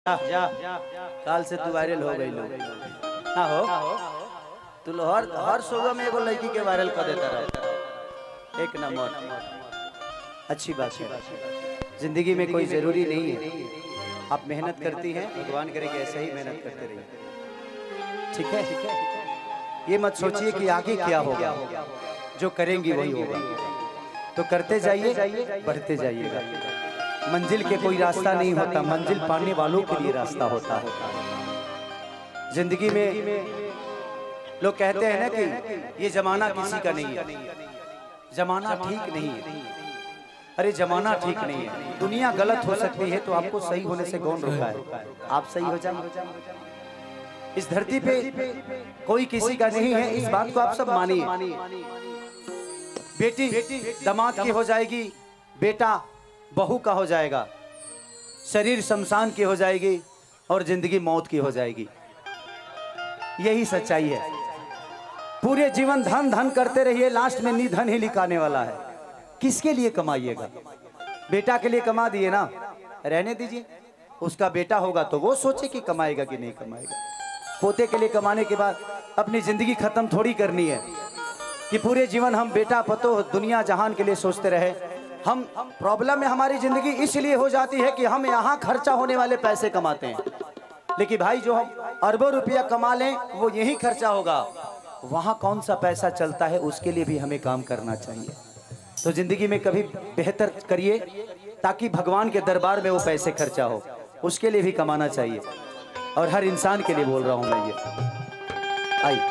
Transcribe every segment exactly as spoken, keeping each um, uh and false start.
जा काल से तू वायरल हो गई लोग ना हो तू हर हर शोगा में एगो लड़की के वायरल कर देता रहा। एक नंबर अच्छी बात है। जिंदगी में कोई जरूरी नहीं है, आप मेहनत करती हैं, भगवान करेंगे ऐसे ही मेहनत करते रहिए। ठीक है, ठीक है। ये मत सोचिए कि आगे क्या होगा, जो करेंगी वही होगा। तो करते जाइए, बढ़ते जाइएगा। मंजिल के कोई रास्ता नहीं होता, मंजिल पाने वालों के लिए रास्ता होता है। जिंदगी में लोग कहते हैं ना कि ये जमाना किसी का नहीं है, जमाना ठीक नहीं है। अरे जमाना ठीक नहीं है, दुनिया गलत हो सकती है तो आपको सही होने से कौन रोका है? आप सही हो जाए। इस धरती पे कोई किसी का नहीं है, इस बात को आप सब मानिए। बेटी दामाद की हो जाएगी, बेटा बहू का हो जाएगा, शरीर शमशान की हो जाएगी और जिंदगी मौत की हो जाएगी। यही सच्चाई है। पूरे जीवन धन धन करते रहिए, लास्ट में निधन ही लिखाने वाला है। किसके लिए कमाइएगा? बेटा के लिए कमा दिए ना, रहने दीजिए। उसका बेटा होगा तो वो सोचे कि कमाएगा कि नहीं कमाएगा। पोते के लिए कमाने के बाद अपनी जिंदगी खत्म थोड़ी करनी है कि पूरे जीवन हम बेटा पतो दुनिया जहान के लिए सोचते रहे। हम प्रॉब्लम में हमारी जिंदगी इसलिए हो जाती है कि हम यहाँ खर्चा होने वाले पैसे कमाते हैं, लेकिन भाई जो हम अरबों रुपया कमा लें वो यही खर्चा होगा। वहाँ कौन सा पैसा चलता है उसके लिए भी हमें काम करना चाहिए। तो जिंदगी में कभी बेहतर करिए ताकि भगवान के दरबार में वो पैसे खर्चा हो, उसके लिए भी कमाना चाहिए। और हर इंसान के लिए बोल रहा हूँ मैं ये। आई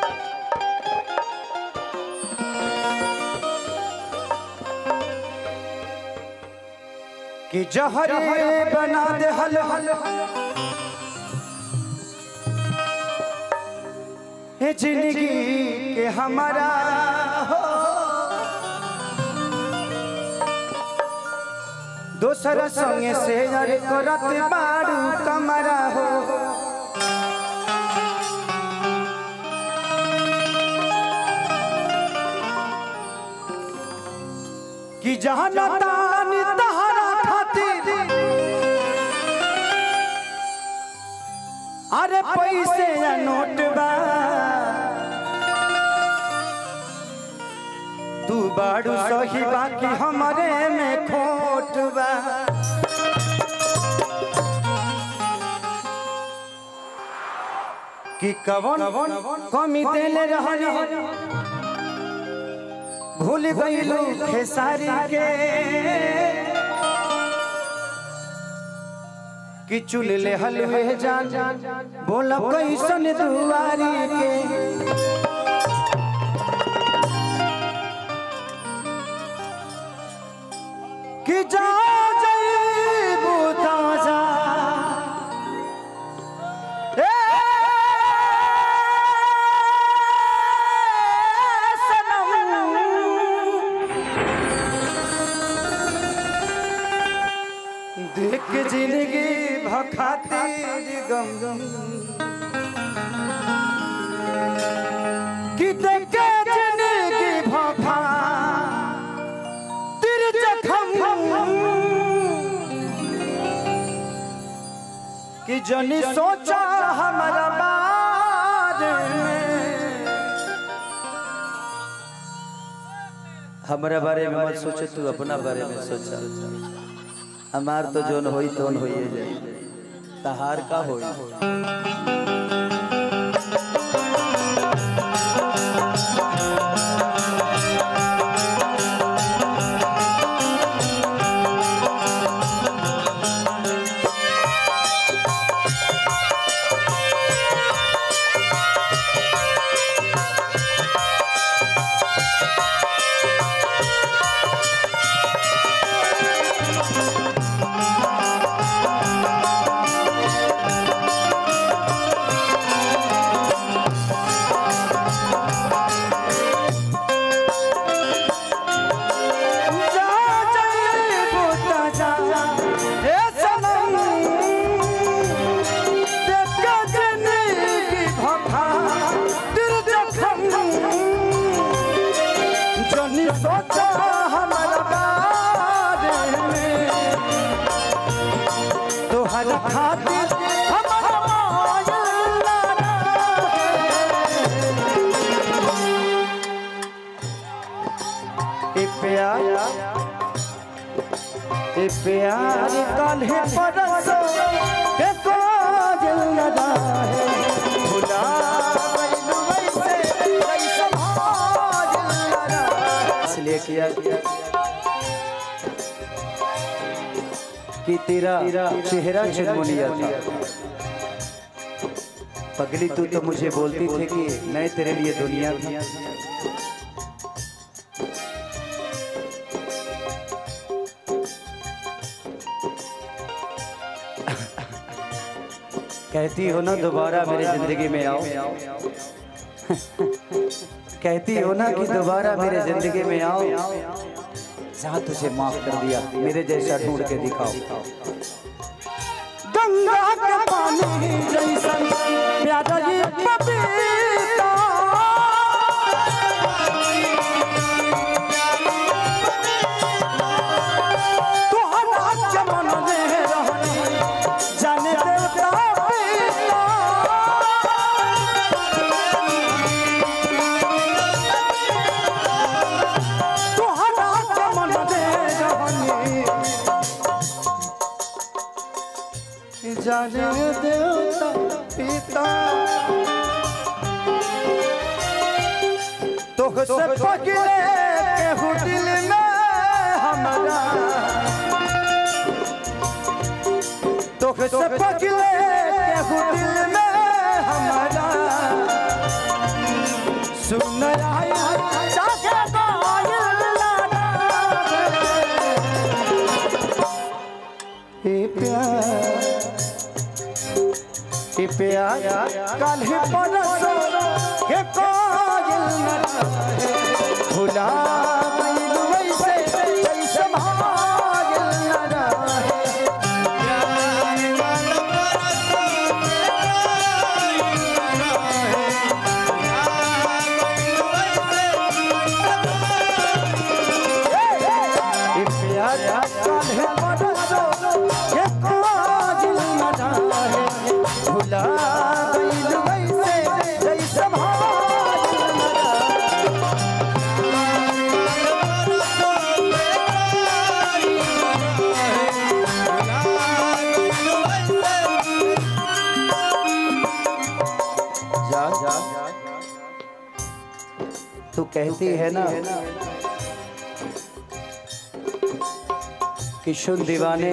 कि जहरे बना दे हल हल हे जिंदगी के हमारा हो, दोसर संगे से अरे करत बारू कमरा हो। कि जहाँ तान तहरा खातिर अरे पैसे या नोट बा, तू बाड़ू सही बाकी हमारे में खोट बा। कि कवन कमी देले रहनी भूल गईलू खेसारी के, कि चुल ले हलवे जान बोला कैसन दुआरी के। कि जा जईबू ताजा देख जिंदगी भखातिर गम गम, कि देख जिंदगी भखा तिर जखम, कि जनी सोचा हमारा बारे में। हमारा बारे में मत सोचे, तू अपना बारे में सोचा। हमार तो जोन होई तोन होइए जाए, तहार का होई। सोचा हमारा बारे में तो हर खातिर काल्हे परसों के काजल लगा है भुला गइलू वैसे कैसे भाजल लगा इसलिए किया कि तेरा चेहरा चुनमुनिया था पगली तू तो मुझे बोलती थी कि मैं तेरे लिए दुनिया थी कहती हो ना दोबारा मेरी जिंदगी में आओ कहती हो ना कि दोबारा मेरे जिंदगी में आओ जहाँ तुझे माफ कर दिया मेरे जैसा ढूंढ के दिखाओ गंगा के पानी जैसा प्यारा ये पपीता तुहरा चमन में रहनी जाने देवता पीता तुहरा चमन में रहनी जाने देवता पिता तुझसे पकड़े केहू दिल में हमारा तुझसे पकड़े केहू दिल में हमारा सुन आई जाके बायल लाना हे प्यार हे प्यार काल्हे परसों के काजल लगा है भुला गइलू वैसे कैसे भाजल लगा है हे प्यार काल्हे परसों के काजल लगा है भुला गइलू वैसे कैसे भाजल लगा जा जा तू कहती है ना कि सुन दीवाने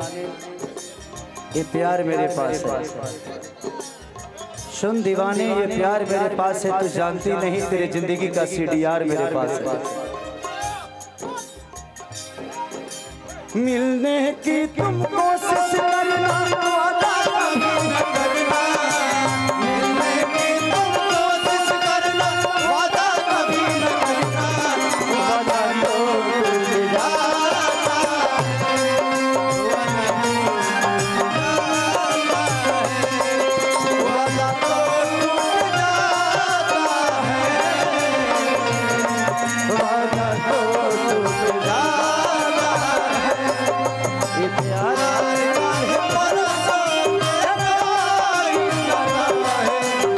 ये प्यार मेरे पास है सुन दीवाने ये प्यार मेरे पास है तू जानती नहीं तेरे जिंदगी का सीडीआर मेरे पास है मिलने की तुम कोशिश करना वादा कभी न करना मिलने की तुम कोशिश करना वादा कभी न करना वादा तो टूट जाता है वादा तो टूट जाता है वादा तो टूट जाता है ये प्यार काल्हे परसों के काजल लगा है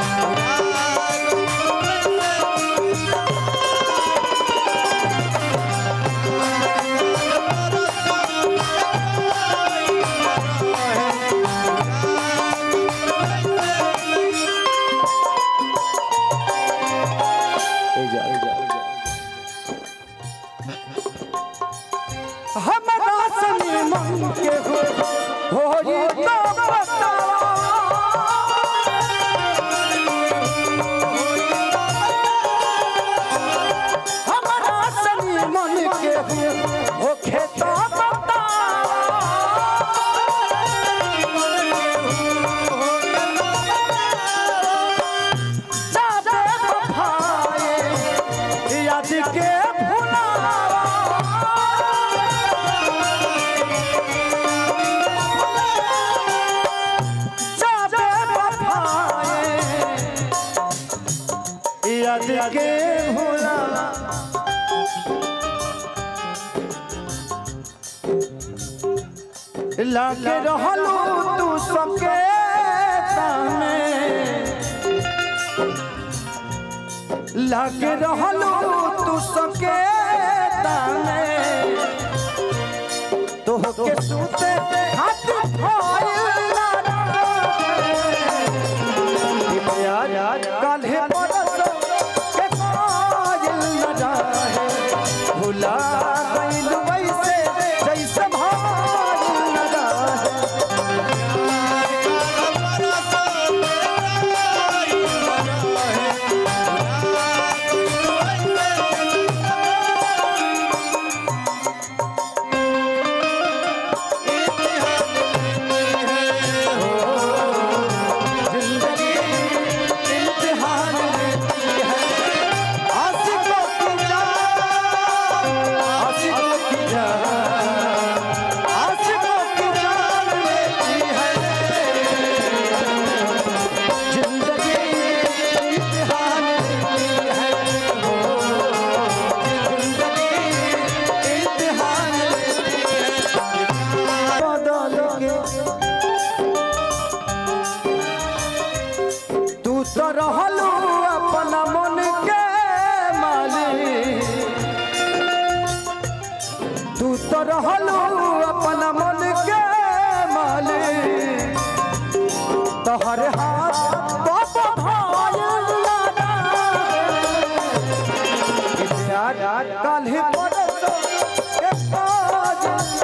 हमरा सनी मन के हो होई तो बताओ हमरा सनी मन के हो होखे तो जाबे वफाए याद के भुलावा जाबे वफाए याद के भुलावा लागे रहलू तू सबके ताने लागे रहलू तू सबके ताने तोह के सूते हाथ धोइल ना यार काल्हे परसों के कायल न जाए भुला गइल वैसे जैसे भाइल न जाए रहलू अपना मन के मालिक तू तो रहलू अपना मन के मालिक तोहर हाथ बाबा भाइल यार काल्हे परसों के काज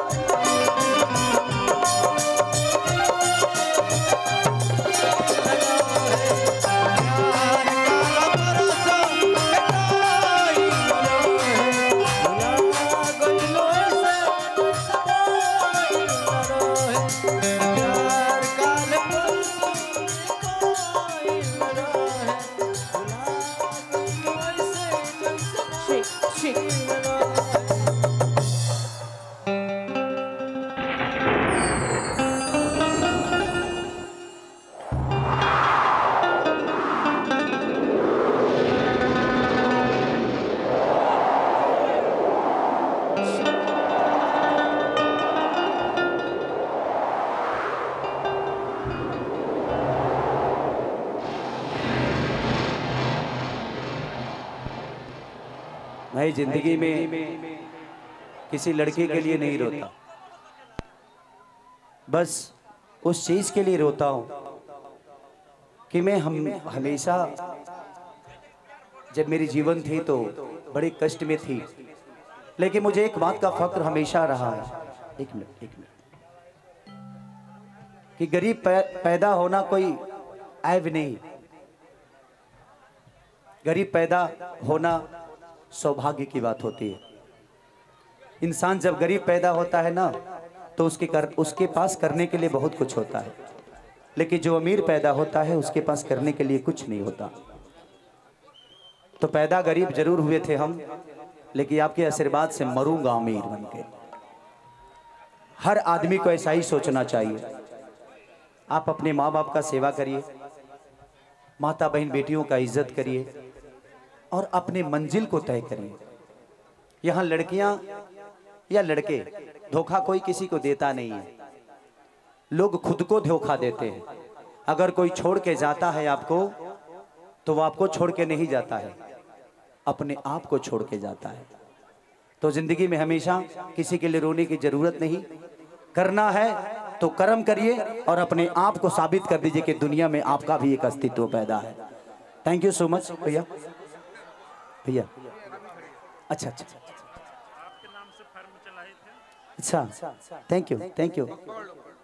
मैं जिंदगी में किसी लड़के के लिए नहीं रोता, बस उस चीज के लिए रोता हूं कि मैं हम हमेशा जब मेरी जीवन थी तो बड़े कष्ट में थी, लेकिन मुझे एक बात का फक्र हमेशा रहा है। एक मिनट एक मिनट कि गरीब पैदा होना कोई ऐब नहीं, गरीब पैदा होना सौभाग्य की बात होती है। इंसान जब गरीब पैदा होता है ना तो उसके कर उसके पास करने के लिए बहुत कुछ होता है, लेकिन जो अमीर पैदा होता है उसके पास करने के लिए कुछ नहीं होता। तो पैदा गरीब जरूर हुए थे हम, लेकिन आपके आशीर्वाद से मरूंगा अमीर बन के। हर आदमी को ऐसा ही सोचना चाहिए। आप अपने माँ बाप का सेवा करिए, माता बहन बेटियों का इज्जत करिए और अपने मंजिल को तय करिए। यहाँ लड़कियां या लड़के धोखा कोई किसी को देता नहीं है, लोग खुद को धोखा देते हैं। अगर कोई छोड़ के जाता है आपको तो वो आपको छोड़ के नहीं जाता है, अपने आप को छोड़ के जाता है। तो जिंदगी में हमेशा किसी के लिए रोने की जरूरत नहीं, करना है तो कर्म करिए और अपने आप को साबित कर दीजिए कि दुनिया में आपका भी एक अस्तित्व पैदा है। थैंक यू सो मच भैया। भैया अच्छा अच्छा आपके नाम से फर्म चलाए थे। अच्छा थैंक यू थैंक यू।